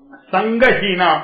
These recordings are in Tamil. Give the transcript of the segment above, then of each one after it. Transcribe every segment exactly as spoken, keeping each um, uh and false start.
சங்கஹீனா,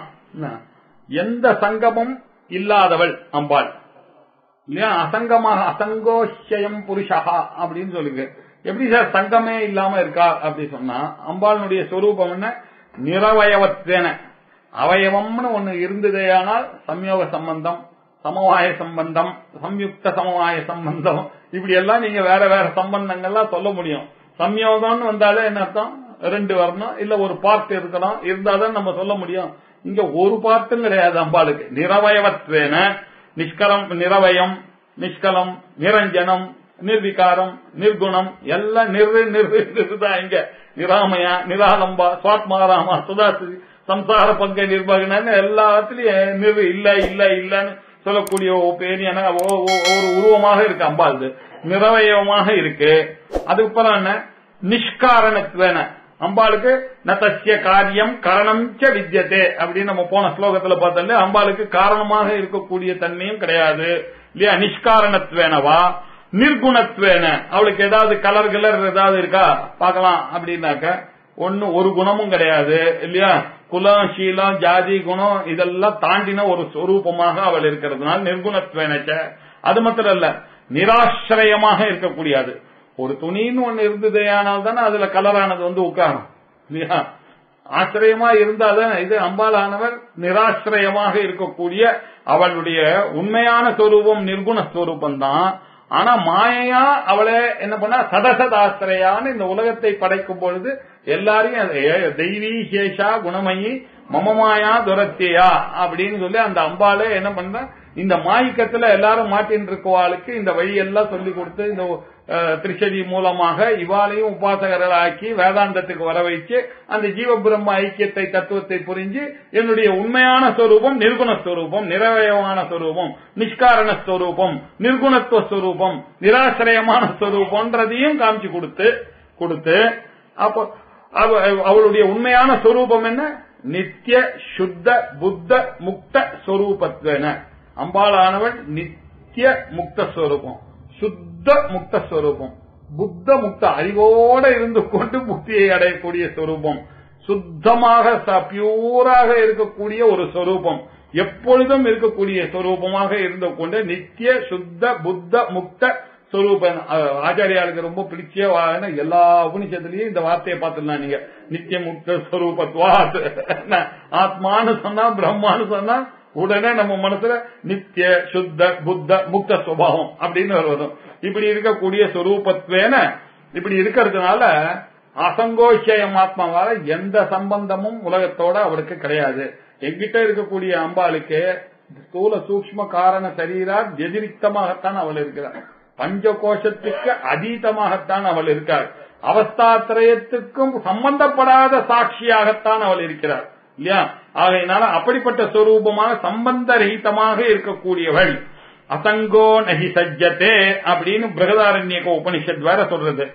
எந்த சங்கமும் இல்லாதவள் அம்பாள் இல்லையா? அசங்கமாக அசங்கோஷயம் புருஷா அப்படின்னு சொல்லுங்க. எப்படி சார் சங்கமே இல்லாம இருக்கா அப்படி சொன்னா, அம்பாளுடைய சொரூபம் என்ன? நிரவயவத்தேன, அவயவம்னு ஒண்ணு இருந்ததேயானால் சம்யோக சம்பந்தம், சமவாய சம்பந்தம், சம்யுக்த சமவாய சம்பந்தம், இப்படி எல்லாம் நீங்க வேற வேற சம்பந்தங்கள்லாம் சொல்ல முடியும். சம்யோகம்னு வந்தாலே என்ன அர்த்தம்? ரெண்டு வரணும், இல்ல ஒரு பார்ட் இருக்கணும், இருந்தாதான் நம்ம சொல்ல முடியும். இங்க ஒரு பார்ட்டும் கிடையாது அம்பாளுக்கு. நிரவயவத்வேன, நிஷ்கலம், நிரவயம், நிஷ்கலம், நிரஞ்சனம், நிர்விகாரம், நிர்குணம், எல்லாம் நிறு நிறு நிறுதான் இங்க. நிராமயா, நிராலம்பா, சுவாத்மாராமா, சுதாசி, சம்சார பங்க நிர்பகன, எல்லாத்திலயும் நிறு இல்ல இல்ல இல்லன்னு சொல்லக்கூடிய பேரியான ஒரு உருவமாக இருக்கு அம்பாள். நிரவயவமாக இருக்கு. அதுக்கப்புறம் என்ன? நிஷ்காரணத்துவன, அம்பாளுக்கு நதஸ்ய காரியம் கரணம் ச வித்யதே அப்படின்னு நம்ம போன ஸ்லோகத்துல பார்த்தோம். அம்பாளுக்கு காரணமாக இருக்கக்கூடிய தன்மையும் கிடையாது இல்லையா? நிஷ்காரணத்துவேனவா நிர்குணத்துவேன, அவளுக்கு ஏதாவது கலர் கலர் ஏதாவது இருக்கா பாக்கலாம் அப்படின்னாக்க ஒன்னு ஒரு குணமும் கிடையாது இல்லையா? குலம், சீலம், ஜாதி, குணம் இதெல்லாம் தாண்டின ஒரு சொரூபமாக அவள் இருக்கிறதுனால நிர்குணத்துவேனச்ச. அது மாத்திரம் இல்ல, நிராசிரயமாக இருக்கக்கூடியது. ஒரு துணின்னு ஒண்ணு இருந்ததேயானால் தானே அதுல கலரானது வந்து உட்காரும் இல்லையா? ஆசிரியமா இருந்தால்தான் இது. அம்பாளானவர் நிராசிரயமாக இருக்கக்கூடிய அவளுடைய உண்மையான சொரூபம் நிர்குண ஸ்வரூபம் தான். ஆனா மாயையா அவளை என்ன பண்ணா சதசதாசிரயான்னு இந்த உலகத்தை படைக்கும் பொழுது எல்லாரையும் தெய்வீ சேஷா குணமயி மமமாயா துரத்தியா அப்படின்னு சொல்லி அந்த அம்பாளே என்ன பண்ற, இந்த மாய்க்கத்துல எல்லாரும் மாட்டின் இருக்கவாளுக்கு இந்த வழியெல்லாம் சொல்லி கொடுத்து இந்த திருச்சதி மூலமாக இவாளையும் உபாசகர்கள் ஆக்கி வேதாந்தத்துக்கு வர வைச்சு அந்த ஜீவ பிரம்ம ஐக்கியத்தை தத்துவத்தை புரிஞ்சு என்னுடைய உண்மையான ஸ்வரூபம் நிர்குண ஸ்வரூபம், நிரவயமான ஸ்வரூபம், நிஷ்காரண ஸ்வரூபம், நிர்குணத்துவ ஸ்வரூபம், நிராசிரயமான ஸ்வரூபம்ன்றதையும் காமிச்சு கொடுத்து கொடுத்து அப்போ அவளுடைய உண்மையான ஸ்வரூபம் என்ன? நித்திய சுத்த புத்த முக்த ஸ்வரூபத்வேன. அம்பாளானவள் நித்திய முக்த ஸ்வரூபம், சுத்த முக்த ஸ்வரூபம், புத்த முக்த அறிவோட இருந்து கொண்டு முக்தியை அடையக்கூடிய ஸ்வரூபம், சுத்தமாக பியூராக இருக்கக்கூடிய ஒரு ஸ்வரூபம், எப்பொழுதும் இருக்கக்கூடிய ஸ்வரூபமாக இருந்து கொண்டு நித்திய சுத்த புத்த முக்த ஸ்வரூபம். ஆச்சாரியாளுக்கு ரொம்ப பிடிச்ச எல்லா உபனிஷத்துலயும் இந்த வார்த்தையை பார்த்துலாம் நீங்க. நித்திய முக்த ஸ்வரூபத்வாத், ஆத்மான்னு சொன்னா பிரம்மான்னு சொன்னா உடனே நம்ம மனசுல நித்திய சுத்த புத்த முக்த சுபாவம் அப்படின்னு வரும். இப்படி இருக்கக்கூடிய ஸ்வரூபத்வேன இப்படி இருக்கிறதுனால அசங்கோஷயம் ஆத்மாவால எந்த சம்பந்தமும் உலகத்தோட அவளுக்கு கிடையாது. எங்கிட்ட இருக்கக்கூடிய அம்பாளுக்கு ஸ்தூல சூக்ஷ்ம காரண சரீரா வெதிரிக்தமாகத்தான் அவள் இருக்கிறார். பஞ்ச கோஷத்துக்கு அதீதமாகத்தான் அவள் இருக்காள். அவஸ்தாத்திரயத்துக்கும் சம்பந்தப்படாத சாட்சியாகத்தான் அவள் இருக்கிறார் இல்லையா? ஆகையினால அப்படிப்பட்ட ஸ்வரூபமாக சம்பந்த ரஹிதமாக இருக்கக்கூடியவள். அசங்கோ நஹி சஜ்ஜதே அப்படின்னு பிரகதாரண்யக உபனிஷத் வேற சொல்றது.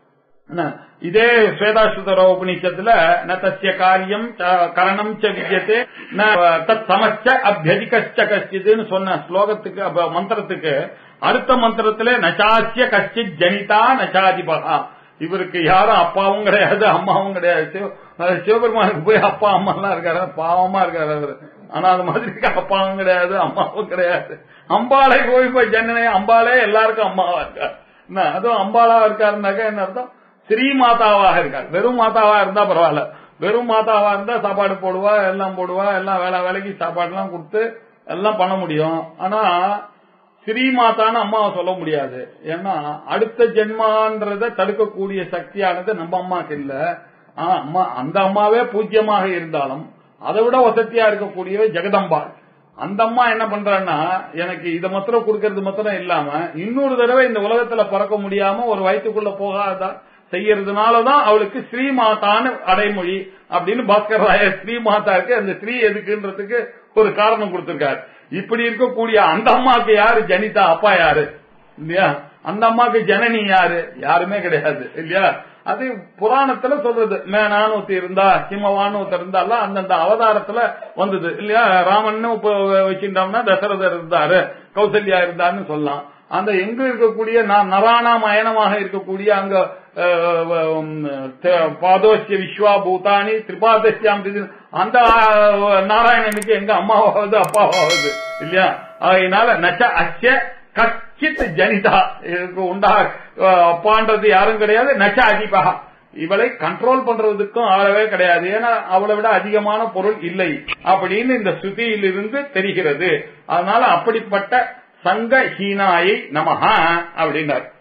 இதே ஸ்வேதாஸ்வதர உபனிஷத்துல ந தஸ்ய காரியம் கரணம் ச வித்யதே ந தத் சமச்ச அப்யதிகச்ச கஷ்டித்னு சொன்ன ஸ்லோகத்துக்கு மந்திரத்துக்கு அடுத்த மந்திரத்துல நசாசிய கஷ்டித் ஜனிதா நசாதிபகா, இவருக்கு யாரும் அப்பாவும் கிடையாது அம்மாவும் கிடையாது. சிவபெருமானுக்கு போய் அப்பா அம்மா எல்லாம் இருக்காரு, பாவமா இருக்காரு அவரு. ஆனா அது மாதிரி அப்பாவும் கிடையாது அம்மாவும் கிடையாது. அம்பாளை போய் போய் ஜன்னனை அம்பாளே எல்லாருக்கும் அம்மாவா இருக்காரு. அதுவும் அம்பாளா இருக்காருனாக்கா என்ன அர்த்தம்? ஸ்ரீ மாதாவாக இருக்காரு. வெறும் மாதாவா இருந்தா பரவாயில்ல, வெறும் மாதாவா இருந்தா சாப்பாடு போடுவா, எல்லாம் போடுவா, எல்லாம் வேலை வேலைக்கு சாப்பாடு எல்லாம் கொடுத்து எல்லாம் பண்ண முடியும். ஆனா ஸ்ரீ மாதான்னு அம்மாவை சொல்ல முடியாது. ஏன்னா அடுத்த ஜென்மான்றத தடுக்கக்கூடிய சக்தியானது நம்ம அம்மாக்கு இல்ல. ஆனா அம்மா அந்த அம்மாவே பூஜ்யமாக இருந்தாலும் அதை விட வசதியா இருக்கக்கூடியவை ஜெகதம்பாள். அந்த அம்மா என்ன பண்றான்னா, எனக்கு இதை மாத்திரம் கொடுக்கறது மாத்திரம் இல்லாம இன்னொரு தடவை இந்த உலகத்துல பறக்க முடியாம ஒரு வயிற்றுக்குள்ள போகாத செய்யறதுனாலதான் அவளுக்கு ஸ்ரீமாதான்னு அடைமொழி அப்படின்னு பாஸ்கர் ராயர் ஸ்ரீமாதாக்கு அந்த ஸ்ரீ எதுக்குன்றதுக்கு ஒரு காரணம் கொடுத்திருக்காரு. இப்படி இருக்கக்கூடிய அந்த அம்மாக்கு யாரு ஜனிதா? அப்பா யாரு இல்லையா? அந்த அம்மாக்கு ஜனனி யாரு? யாருமே கிடையாது இல்லையா? அது புராணத்துல சொல்றது. மேனான்னு ஒருத்தர் இருந்தா, ஹிமவான்னு ஒருத்தர் இருந்தாலும் அந்தந்த அவதாரத்துல வந்தது இல்லையா? ராமன் வச்சுட்டோம்னா தசரதர் இருந்தாரு, கௌசல்யா இருந்தாருன்னு சொல்லலாம். அந்த எங்க இருக்கக்கூடிய நராணா மயனமாக இருக்கக்கூடிய அங்க பாதோசிய விஸ்வா பூதானி திரிபாதசியாம் அந்த நாராயணனுக்கு எங்க அம்மாவாவது அப்பாவாவது இல்லையா? அதனால நச்ச அச்ச கச்சித் ஜனிதா இதுக்கு உண்டா அப்பான்றது யாரும் கிடையாது. நச்ச அதிபா இவளை கண்ட்ரோல் பண்றதுக்கும் ஆளவே கிடையாது. ஏன்னா அவளை விட அதிகமான பொருள் இல்லை அப்படின்னு இந்த ஸ்ருதியிலிருந்து தெரிகிறது. அதனால அப்படிப்பட்ட சங்கஹீனாயை நமஹ அப்படின்னார்.